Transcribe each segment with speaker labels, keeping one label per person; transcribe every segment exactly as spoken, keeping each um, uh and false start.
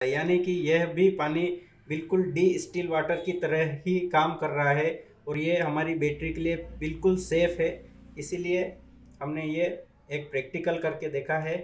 Speaker 1: यानी कि यह भी पानी बिल्कुल डी स्टिल वाटर की तरह ही काम कर रहा है और ये हमारी बैटरी के लिए बिल्कुल सेफ़ है। इसीलिए हमने ये एक प्रैक्टिकल करके देखा है।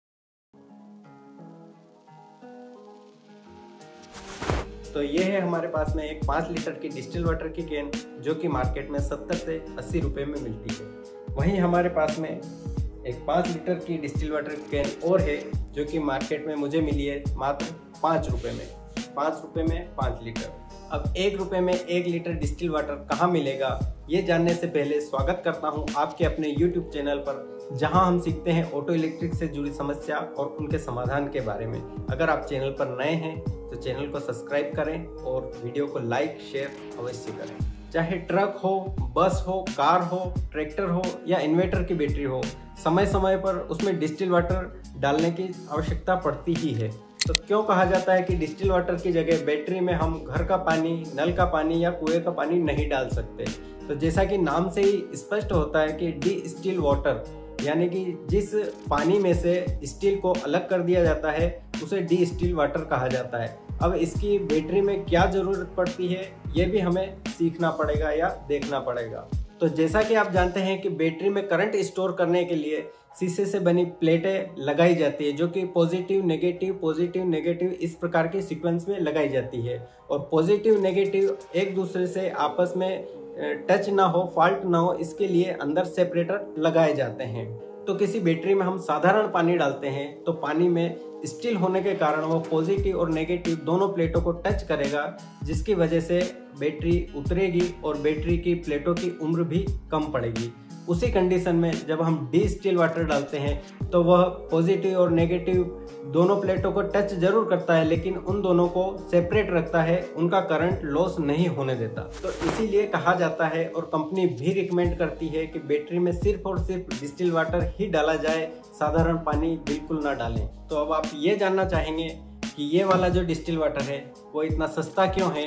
Speaker 1: तो ये है हमारे पास में एक पाँच लीटर की डिस्टिल वाटर की कैन, जो कि मार्केट में सत्तर से अस्सी रुपए में मिलती है। वहीं हमारे पास में एक पाँच लीटर की डिस्टिल वाटर की कैन और है, जो कि मार्केट में मुझे मिली है मात्र पाँच रुपए में। पाँच रुपए में पाँच लीटर। अब एक रुपए में एक लीटर डिस्टिल वाटर कहाँ मिलेगा, ये जानने से पहले स्वागत करता हूँ आपके अपने यूट्यूब चैनल पर, जहां हम सीखते हैं ऑटो इलेक्ट्रिक से जुड़ी समस्या और उनके समाधान के बारे में। अगर आप चैनल पर नए हैं तो चैनल को सब्सक्राइब करें और वीडियो को लाइक शेयर अवश्य करें। चाहे ट्रक हो, बस हो, कार हो, ट्रैक्टर हो या इन्वर्टर की बैटरी हो, समय समय पर उसमें डिस्टिल वाटर डालने की आवश्यकता पड़ती ही है। तो क्यों कहा जाता है कि डिस्टिल वाटर की जगह बैटरी में हम घर का पानी, नल का पानी या कुएं का पानी नहीं डाल सकते? तो जैसा कि नाम से ही स्पष्ट होता है कि डी स्टिल वाटर, यानी कि जिस पानी में से स्टील को अलग कर दिया जाता है उसे डी स्टिल वाटर कहा जाता है। अब इसकी बैटरी में क्या ज़रूरत पड़ती है, ये भी हमें सीखना पड़ेगा या देखना पड़ेगा। तो जैसा कि आप जानते हैं कि बैटरी में करंट स्टोर करने के लिए शीशे से बनी प्लेटें लगाई जाती है, जो कि पॉजिटिव नेगेटिव पॉजिटिव नेगेटिव इस प्रकार के सीक्वेंस में लगाई जाती है। और पॉजिटिव नेगेटिव एक दूसरे से आपस में टच ना हो, फॉल्ट ना हो, इसके लिए अंदर सेपरेटर लगाए जाते हैं। तो किसी बैटरी में हम साधारण पानी डालते हैं तो पानी में स्टील होने के कारण वो पॉजिटिव और नेगेटिव दोनों प्लेटों को टच करेगा, जिसकी वजह से बैटरी उतरेगी और बैटरी की प्लेटों की उम्र भी कम पड़ेगी। उसी कंडीशन में जब हम डी स्टिल वाटर डालते हैं तो वह पॉजिटिव और नेगेटिव दोनों प्लेटों को टच जरूर करता है, लेकिन उन दोनों को सेपरेट रखता है, उनका करंट लॉस नहीं होने देता। तो इसीलिए कहा जाता है और कंपनी भी रिकमेंड करती है कि बैटरी में सिर्फ और सिर्फ डिस्टिल वाटर ही डाला जाए, साधारण पानी बिल्कुल ना डालें। तो अब आप ये जानना चाहेंगे कि ये वाला जो डिस्टिल वाटर है वो इतना सस्ता क्यों है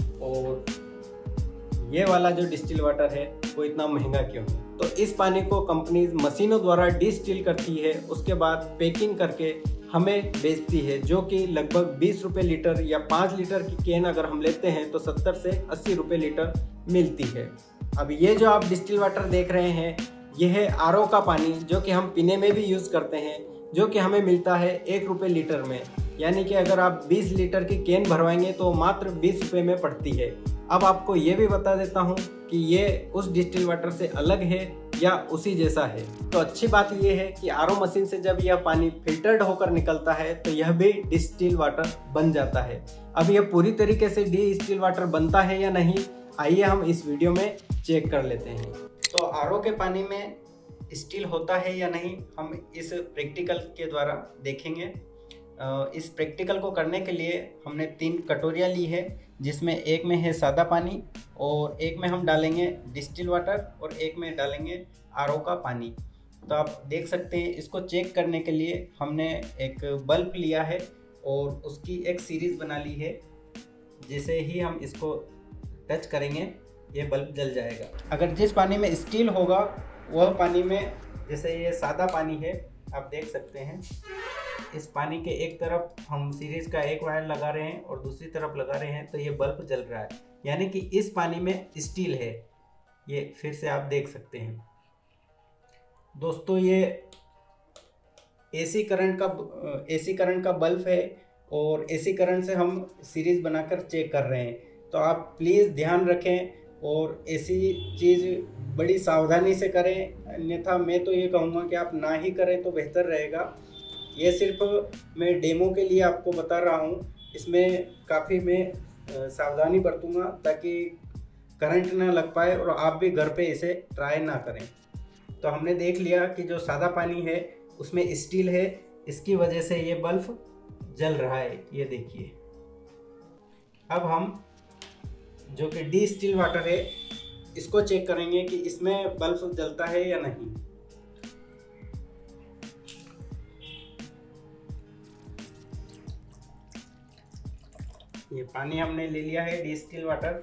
Speaker 1: और ये वाला जो डिस्टिल वाटर है वो इतना महंगा क्यों है। तो इस पानी को कंपनी मशीनों द्वारा डिस्टिल करती है, उसके बाद पैकिंग करके हमें बेचती है, जो कि लगभग बीस रुपए लीटर या पाँच लीटर की कैन अगर हम लेते हैं तो सत्तर से अस्सी रुपए लीटर मिलती है। अब ये जो आप डिस्टिल वाटर देख रहे हैं, यह है आर ओ का पानी, जो कि हम पीने में भी यूज़ करते हैं, जो कि हमें मिलता है एक रुपये लीटर में। यानी कि अगर आप बीस लीटर की कैन भरवाएंगे तो मात्र बीस रुपये में पड़ती है। अब आपको ये भी बता देता हूँ कि ये उस डिस्टिल वाटर से अलग है या उसी जैसा है। तो अच्छी बात यह है कि आर ओ मशीन से जब यह पानी फिल्टर्ड होकर निकलता है तो यह भी डिस्टिल वाटर बन जाता है। अब यह पूरी तरीके से डिस्टिल वाटर बनता है या नहीं, आइए हम इस वीडियो में चेक कर लेते हैं। तो आर ओ के पानी में स्टील होता है या नहीं, हम इस प्रैक्टिकल के द्वारा देखेंगे। इस प्रैक्टिकल को करने के लिए हमने तीन कटोरियाँ ली है, जिसमें एक में है सादा पानी और एक में हम डालेंगे डिस्टिल वाटर और एक में डालेंगे आर ओ का पानी। तो आप देख सकते हैं, इसको चेक करने के लिए हमने एक बल्ब लिया है और उसकी एक सीरीज़ बना ली है। जैसे ही हम इसको टच करेंगे ये बल्ब जल जाएगा। अगर जिस पानी में स्टील होगा वह पानी में, जैसे ये सादा पानी है, आप देख सकते हैं इस पानी के एक तरफ हम सीरीज का एक वायर लगा रहे हैं और दूसरी तरफ लगा रहे हैं तो ये बल्ब जल रहा है, यानी कि इस पानी में स्टील है। ये फिर से आप देख सकते हैं दोस्तों, ये एसी करंट का एसी करंट का बल्ब है और एसी करंट से हम सीरीज बनाकर चेक कर रहे हैं। तो आप प्लीज़ ध्यान रखें और ऐसी चीज़ बड़ी सावधानी से करें, अन्यथा मैं तो ये कहूँगा कि आप ना ही करें तो बेहतर रहेगा। ये सिर्फ मैं डेमो के लिए आपको बता रहा हूँ, इसमें काफ़ी मैं सावधानी बरतूँगा ताकि करंट ना लग पाए और आप भी घर पे इसे ट्राई ना करें। तो हमने देख लिया कि जो सादा पानी है उसमें स्टील है, इसकी वजह से ये बल्ब जल रहा है, ये देखिए। अब हम जो कि डी स्टिल वाटर है इसको चेक करेंगे कि इसमें बल्ब जलता है या नहीं। ये पानी हमने ले लिया है डी स्टिल वाटर।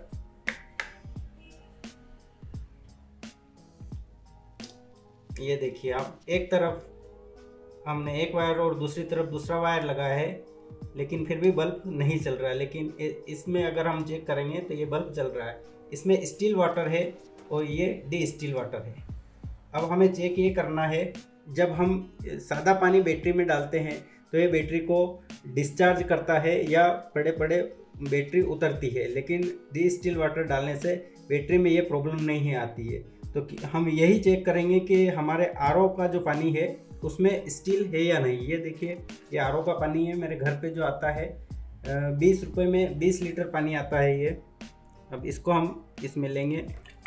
Speaker 1: ये देखिए आप, एक तरफ हमने एक वायर और दूसरी तरफ दूसरा वायर लगाया है
Speaker 2: लेकिन फिर भी बल्ब नहीं चल रहा है। लेकिन इसमें अगर हम चेक करेंगे तो ये बल्ब चल रहा है। इसमें स्टील वाटर है और ये डी स्टील वाटर है। अब हमें चेक ये करना है, जब हम सादा पानी बैटरी में डालते हैं तो ये बैटरी को डिस्चार्ज करता है या पड़े पड़े बैटरी उतरती है, लेकिन डी स्टील वाटर डालने से बैटरी में ये प्रॉब्लम नहीं आती है। तो हम यही चेक करेंगे कि हमारे आर ओ का जो पानी है उसमें स्टील है या नहीं। ये देखिए, ये आर ओ का पानी है, मेरे घर पे जो आता है बीस रुपये में बीस लीटर पानी आता है ये। अब इसको हम इसमें लेंगे,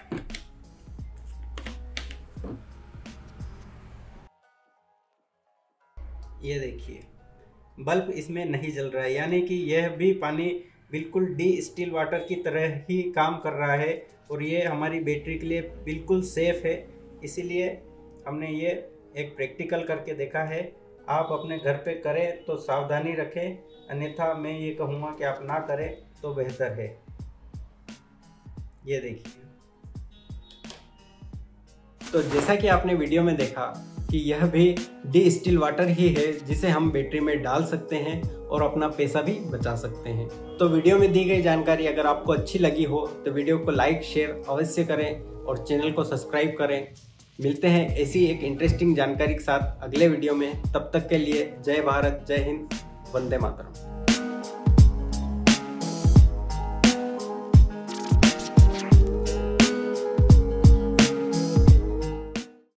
Speaker 2: ये देखिए बल्ब इसमें नहीं जल रहा है, यानी कि यह भी पानी बिल्कुल डी स्टील वाटर की तरह ही काम कर रहा है और ये हमारी बैटरी के लिए बिल्कुल सेफ़ है। इसीलिए हमने ये एक प्रैक्टिकल करके देखा है। आप अपने घर पे करें तो सावधानी रखें, अन्यथा मैं ये कहूँगा कि आप ना करें तो बेहतर है। ये देखिए,
Speaker 1: तो जैसा कि आपने वीडियो में देखा कि यह भी डी स्टील वाटर ही है जिसे हम बैटरी में डाल सकते हैं और अपना पैसा भी बचा सकते हैं। तो वीडियो में दी गई जानकारी अगर आपको अच्छी लगी हो तो वीडियो को लाइक शेयर अवश्य करें और चैनल को सब्सक्राइब करें। मिलते हैं ऐसी एक इंटरेस्टिंग जानकारी के साथ अगले वीडियो में। तब तक के लिए जय भारत, जय हिंद, वंदे मातरम।